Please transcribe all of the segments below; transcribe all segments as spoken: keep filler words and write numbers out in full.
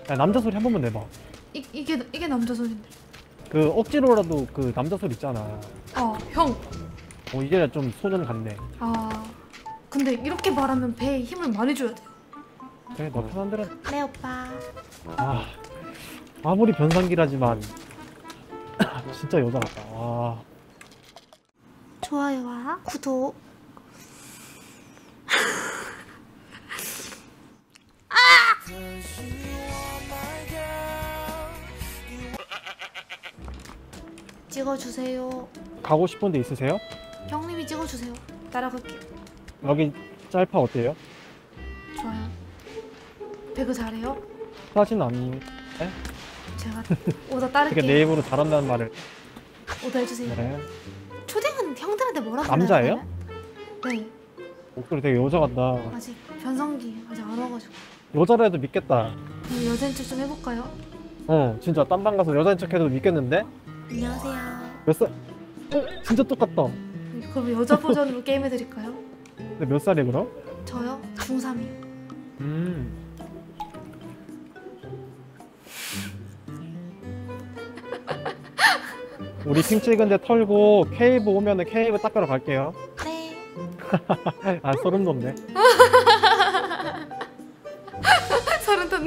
야, 남자 소리 한 번만 내봐. 이, 이게 이게 남자 소리인데. 그 억지로라도 그 남자 소리 있잖아. 어, 형. 어, 이게 좀 소년 같네. 아, 근데 이렇게 말하면 배에 힘을 많이 줘야 돼요. 그래, 너 편한 대로. 네, 오빠. 아, 아무리 변상기라지만 진짜 여자 같다. 와. 좋아요와 구독. 찍어주세요. 가고 싶은 데 있으세요? 형님이 찍어주세요. 따라갈게요. 여기 짤파 어때요? 좋아요. 배그 잘해요? 사진 안... 에? 제가 오더 되게 따를게요. 내 입으로 잘한다는 말을. 오더 해주세요. 그래. 초딩은 형들한테 뭐라 그래요? 남자예요? 네. 목소리 되게 여자 같다. 아직 변성기 아직 안 와가지고. 여자라 해도 믿겠다. 그럼 여자인 척 좀 해볼까요? 어, 진짜 딴방 가서 여자인 척 해도 믿겠는데? 안녕하세요. 몇 살? 어? 진짜 똑같다. 그럼 여자 버전으로 게임 해드릴까요? 근데 몇 살이 그럼? 저요? 중삼이요. 음. 우리 핑 찍은데 털고 케이브 오면은 케이브 닦으러 갈게요. 네. 아, 소름 돋네. 서른 돋네.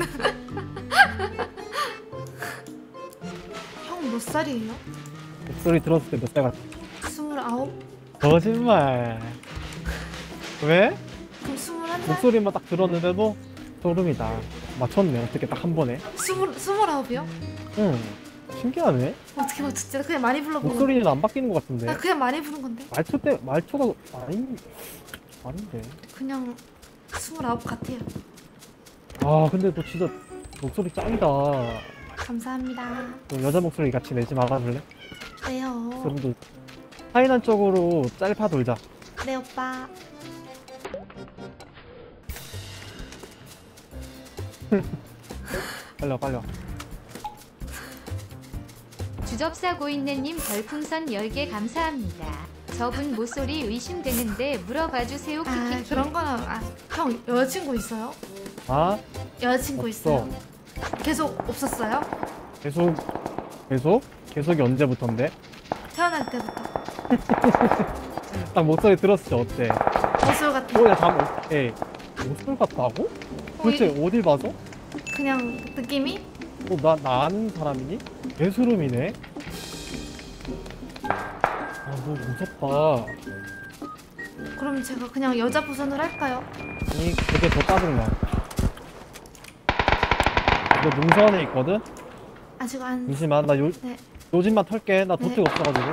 형 몇 살이에요? 목소리 들었을 때 몇 살 같아? 스물아홉? 거짓말. 왜? 그럼 스물한 살? 목소리만 딱 들었는데도 소름이다. 맞췄네. 어떻게 딱 한 번에. 스물, 스물아홉이요? 응. 신기하네. 어떻게 맞췄지? 나 그냥 많이 불러본 건데. 목소리는 안 바뀌는 것 같은데. 나 그냥 많이 부른 건데. 말투 때 말투가 아니 아닌데. 그냥 스물아홉 같아요. 아, 근데 너 진짜 목소리 짱이다. 감사합니다. 너 여자 목소리 같이 내지 말아줄래? 네요. 소름 돋. 하이난 쪽으로 짤파 돌자. 네 오빠. 빨리 와, 빨리 와. 주접사고있네님 별풍선 열 개 감사합니다. 저분 모쏠이 의심되는데 물어봐주세요. 아 키키키. 그런 거는 아, 형 여자친구 있어요? 아, 여자친구 없어. 있어요? 계속 없었어요? 계속 계속 계속이 언제부턴데? 태어날 때부터. 딱 목소리 들었을 때 어때? 거술 같은. 어, 야, 잠, 에이, 목소리 같다고? 도대체 어딜 봐서? 그냥 느낌이? 어, 나, 나 아는 사람이니? 개소름이네. 아, 너무 무섭다. 그럼 제가 그냥 여자 버전으로 할까요? 아니, 그게 더 짜증나. 너 능선에 있거든? 아직 안. 잠시만, 나 요, 네. 요즘만 털게. 나 네. 도트가 없어가지고.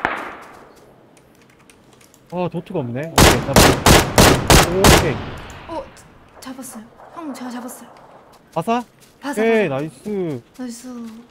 아, 도트가 없네. 오케이, 잡았어. 오케이. 어 잡았어요. 형 제가 잡았어요. 바사? 봐서. 오케이, 나이스. 나이스.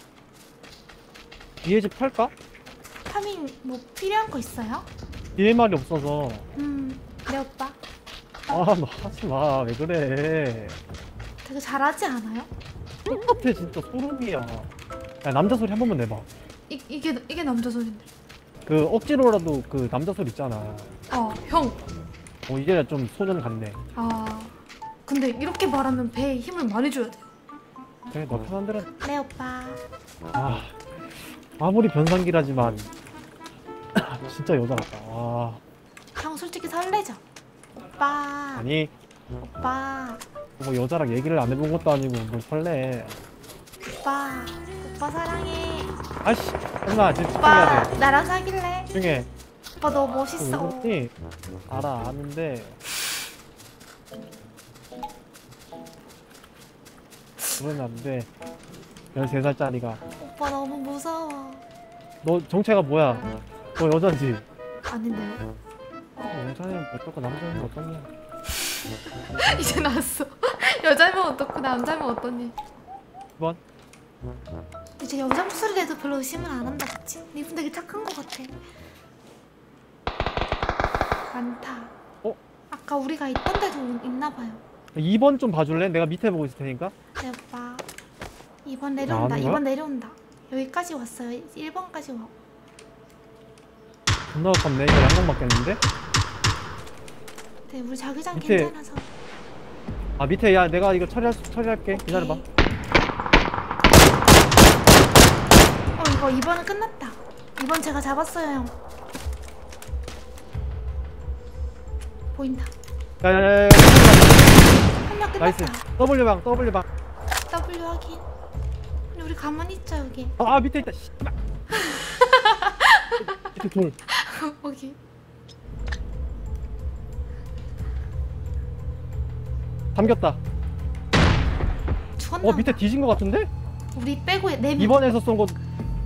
뒤에 집 털까? 파밍 뭐 필요한 거 있어요? 뒤에 말이 없어서. 음. 네 오빠. 아, 너 하지 마. 왜 그래. 되게 잘하지 않아요? 똑같아, 진짜 소름이야. 야, 남자 소리 한 번만 내봐. 이, 이게 이게 남자 소리인데. 그 억지로라도 그 남자 소리 있잖아. 어 형. 어, 이게 좀 소년 같네. 아 근데 이렇게 말하면 배에 힘을 많이 줘야 돼요. 그래, 너 편한 대로. 네 오빠. 아, 아무리 변상기라지만 진짜 여자 같다. 와. 형 솔직히 설레죠? 오빠. 아니, 오빠. 뭐 여자랑 얘기를 안 해본 것도 아니고 뭘 설레. 오빠. 오빠 사랑해. 아씨, 엄마 지금 집중해야 오빠 돼. 나랑 사귈래? 집중해. 오빠 너 너 멋있어. 왜 그러니? 알아, 아는데. 그러면 안 돼. 열세 살짜리가. 오빠 너무 무서워. 너 정체가 뭐야? 너 여자지? 아닌데요? 어, 여자면 어떻고 남자면 어떠냐? 이제 나왔어. 여자면 어떻고 남자면 어떠니? 번? 이제 여자 목소리 내도 별로 의심을 안 한다 그치? 이분 되게 착한 것 같아. 많다. 어? 아까 우리가 있던 데도 있나봐요. 이 번 좀 봐줄래? 내가 밑에 보고 있을 테니까. 네 오빠. 이 번 내려온다. 나오는 거야? 이 번 내려온다. 여기까지 왔어요. 일 번까지 와. 존나 가깝네. 이거 양각 맞겠는데? 네 우리 자기장 밑에- 괜찮아서. 아, 밑에, 야, 내가 이거 처리할, 처리할게. 오케이. 기다려봐. 이거 이 번은 끝났다. 이 번 제가 잡았어요 형. 보인다. 야야야야. 한 명 나이스. 끝났다. W방 W방. W 확인. 근데 우리 가만히 있자 여기. 아 밑에 있다. 씨발. 밑에 돌. 여기. 잠겼다. 죽었나? 어 밑에 뒤진 거 같은데? 우리 빼고 네 명. 이번에서 쏜 거.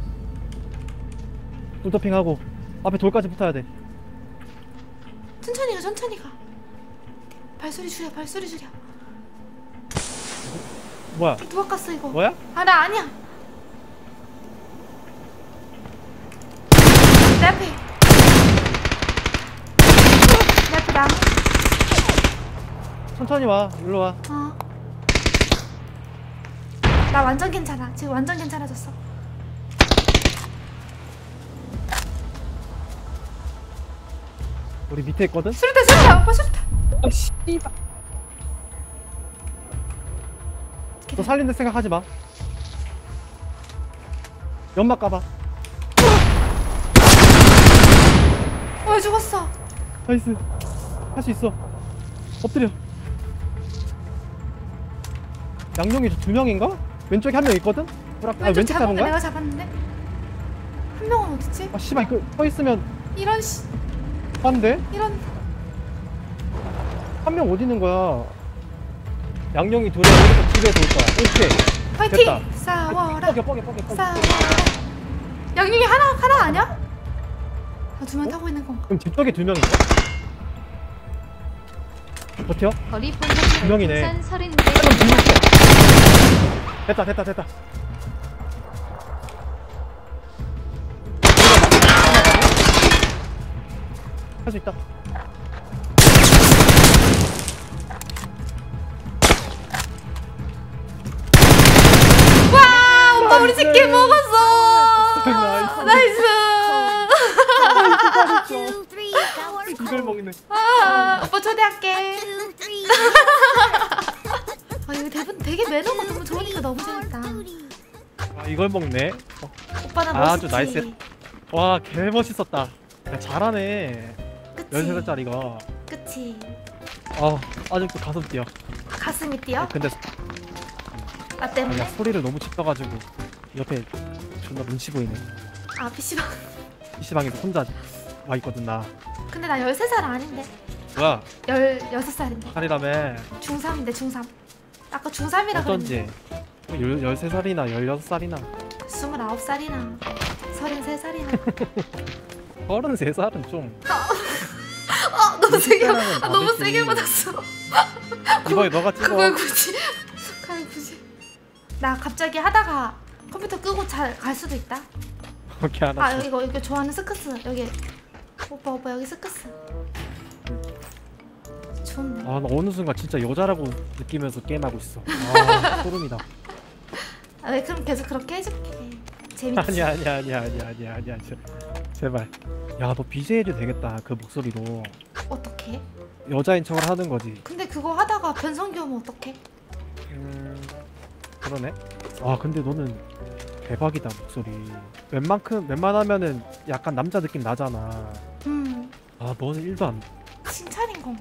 돌토핑하고 앞에 돌까지 붙어야 돼. 천천히 가 천천히 가. 발소리 줄여 발소리 줄여. 뭐야? 누가 깠어 이거? 뭐야? 아 나 아니야. 내 앞에. 내 앞에 나무. 천천히 와. 일로 와. 어. 나 완전 괜찮아. 지금 완전 괜찮아졌어. 우리 밑에 있거든? 수류탄 수류탄 오빠 수류탄. 아 씨발. 너 살린다 생각하지 마. 연막 까봐. 어 죽었어. 나이스. 할 수 있어. 엎드려. 양용이 두 명인가? 왼쪽에 한 명 있거든? 브라... 아 왼쪽 왼쪽 잡은 잡은 거 거야? 내가 잡았는데 한 명은 어딨지? 아 씨발 그 서 있으면 이런 씨 한데? 이런. 한 명 어디 있는 거야? 양용이 둘에 이렇게 집에 돌 거야. 오케이. 파이팅! 됐다. 싸워라 뻐겨 뻐겨 뻐겨 뻐겨. 싸워라. 양용이 하나 하나 아니야? 나 두 명 타고 있는 건가? 그럼 뒤쪽에 두 명인가? 버텨? 거리 두 본사 명이네. 별풍선 서른 한명 개 뒤집게. 됐다 됐다 됐다. 할 수 있다. 와 오빠 우리 치킨 먹었어. 나이스. 나이스. 이걸 먹네. 아 오빠 초대할게. 아 이거 대본 되게 매너가 너무 좋으니까 너무 재밌다. 아 이걸 먹네. 어. 오빠 나 아주 멋있지? 나이스. 와 개 멋있었다. 야, 잘하네. 그치? 열세 살짜리가. 그치? 아 아직도 가슴 뛰어. 가슴이 뛰어? 근데 나 때문에? 아니야 소리를 너무 치떠가지고 옆에 존나 눈치 보이네. 아 피시방. 피시방에서 혼자 와 있거든 나. 근데 나 열세 살 아닌데 뭐야? 열여섯 살인데 살이라며. 중삼인데 중삼. 아까 중삼이라 어쩐지 열, 열세 살이나 열여섯 살이나 스물아홉 살이나 서른세 살이나. 서른세 살은 좀 아 너무 세게 때랑은 아, 너무 다르지. 세게 받았어. 이번에 너가 찍어. 그걸 굳이 그걸 굳이. 나 갑자기 하다가 컴퓨터 끄고 잘 갈 수도 있다. 오케이 아 알았어. 여기 이거 이거 좋아하는 스커스 여기. 오빠 오빠 여기 스커스. 좋네. 아, 나 어느 순간 진짜 여자라고 느끼면서 게임하고 있어. 아, 소름이다. 아, 네, 그럼 계속 그렇게 해줄게. 재밌지? 아니야, 아니야, 아니야, 아니야, 아니야, 아니야. 제, 제발. 야, 너 비제이 해도 되겠다. 그 목소리로. 어떡해? 여자인 척을 하는 거지. 근데 그거 하다가 변성기 오면 어떡해? 음, 그러네. 아, 근데 너는 대박이다, 목소리. 웬만큼, 웬만하면은 약간 남자 느낌 나잖아. 음 아, 너는 일도 안. 칭찬인 건가?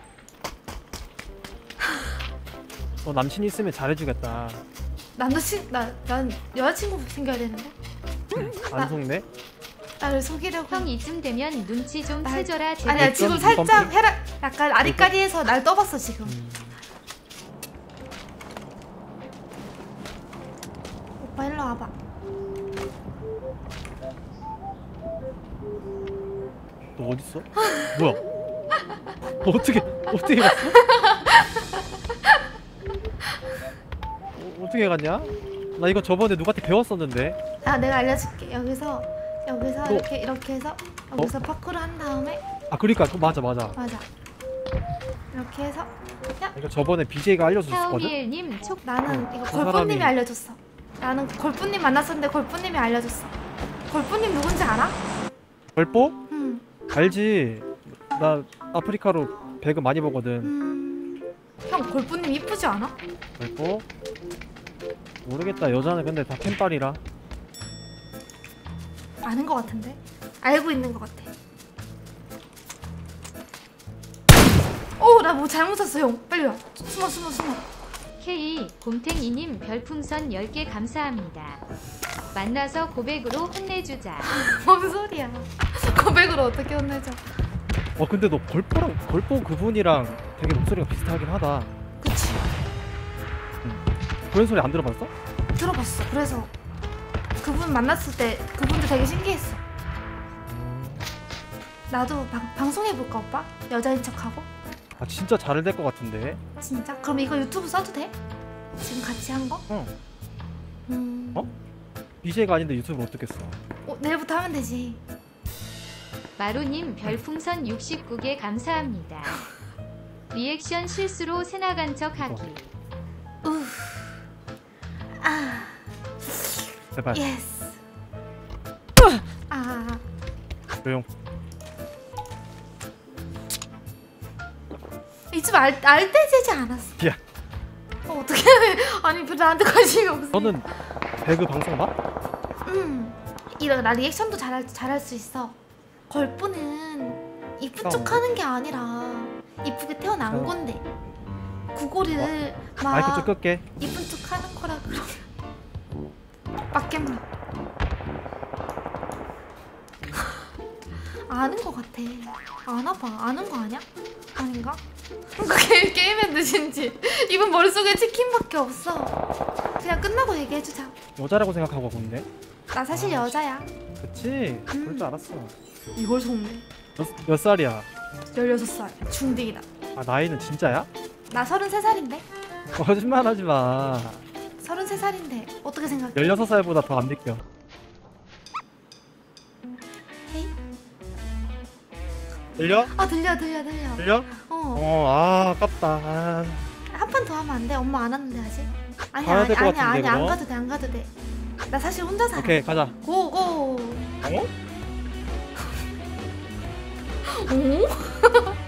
너 남친 있으면 잘해주겠다. 나는 친, 나, 난 여자친구 생겨야 되는데? 안 속네? 나를 속이려고. 형 이쯤 되면 눈치 좀 날- 채줘라 제발. 아니야 지금 이건 살짝 펌핑? 헤라 약간 아리까리해서 날 떠봤어 지금. 음. 오빠 일로 와봐. 너 어딨어? 뭐야? 너 어떻게 어떻게 갔어? 어, 어떻게 갔냐? 나 이거 저번에 누구한테 배웠었는데. 아 내가 알려줄게. 여기서 여기서 어? 이렇게 이렇게 해서 여기서 파쿠르 한 다음에 아 그러니까 그 맞아 맞아. 맞아. 이렇게 해서 야 이거 저번에 비제이가 알려줬었거든. 하오미엘님 촉 나는 어, 이거 그 골프님이 사람이- 알려줬어. 나는 골프님 만났었는데 골프님이 알려줬어. 골프님 누군지 알아? 벌뽀? 응. 알지. 나 아프리카로 배그 많이 보거든. 음. 형 골프님 이쁘지 않아? 벌뽀? 모르겠다. 여자는 근데 다 팬빨이라. 아는 것 같은데? 알고 있는 것 같아. 어, 나 뭐 잘못 샀어, 형. 빨리 와. 숨어, 숨어, 숨어. K 곰탱이님 별풍선 열 개 감사합니다. 만나서 고백으로 혼내주자. 뭔 소리야. 고백으로 어떻게 혼내줘. 어 근데 너 걸포랑 걸포 그분이랑 되게 목소리가 비슷하긴 하다. 그치. 그런 소리 안 들어봤어? 들어봤어. 그래서 그분 만났을 때 그분도 되게 신기했어. 나도 방, 방송해볼까, 오빠? 여자인 척하고? 아 진짜 잘 될 것 같은데. 진짜? 그럼 이거 유튜브 써도 돼? 지금 같이 한 거? 어. 음... 어? 비제이가 아닌데 유튜브를 어떻게 써? 어, 내일부터 하면 되지. 마루님 별풍선 육십구 개 감사합니다. 리액션 실수로 새 나간 척 하기. 우. 아, 제발. 예스. 아, 조용. 이쯤 알, 알때지지 않았어. 야. 어, 어떻게 해? 아니, 별로 나한테 관심이 없어. 너는 배그 방송 봐? 음, 이런 나 리액션도 잘할 잘할 수 있어. 걸프는 이쁜 어. 척 하는 게 아니라 이쁘게 태어난 어. 건데 그거를 막 마이크 좀 끌게. 이쁜 척 하는 거라 그러면 빡겜나. 아는 거 같아. 아나봐. 아는 거 아니야? 아닌가? 게, 게임에 늦은지 이분 머릿속에 치킨밖에 없어. 그냥 끝나고 얘기해주자. 여자라고 생각하고 하고 있네. 나 사실 아, 여자야. 그치? 그럴 줄 알았어. 이걸 속네. 몇, 몇 살이야? 열여섯 살 중딩이다. 아 나이는 진짜야? 나 서른세 살인데? 거짓말 하지 마. 서른세 살인데 어떻게 생각해? 열여섯 살보다 더 안 느껴. 헤이? 들려? 아 들려 들려 들려. 들려? 어. 어, 아, 아깝다. 아, 한 판 더 하면 안 돼? 엄마 안 왔는데 아직? 아니 가야 아니 될것 아니 같은데, 아니 안 그럼? 가도 돼 안 가도 돼. 나 사실 혼자 살아. 오케이, 가자. 고고. 어? 오?